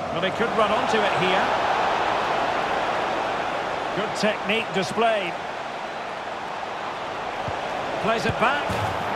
Well, he could run onto it here. Good technique displayed. Plays it back.